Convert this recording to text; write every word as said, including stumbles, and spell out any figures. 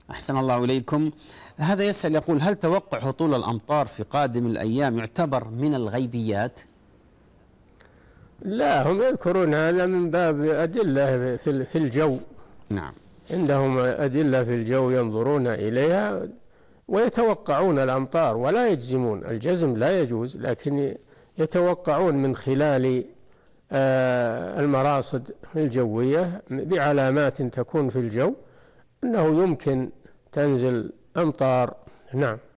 أحسن الله إليكم. هذا يسأل يقول: هل توقع هطول الأمطار في قادم الأيام يعتبر من الغيبيات؟ لا، هم يذكرون هذا من باب أدلة في الجو. نعم، عندهم أدلة في الجو ينظرون إليها ويتوقعون الأمطار ولا يجزمون. الجزم لا يجوز، لكن يتوقعون من خلال المراصد الجوية بعلامات تكون في الجو أنه يمكن تنزل أمطار. نعم.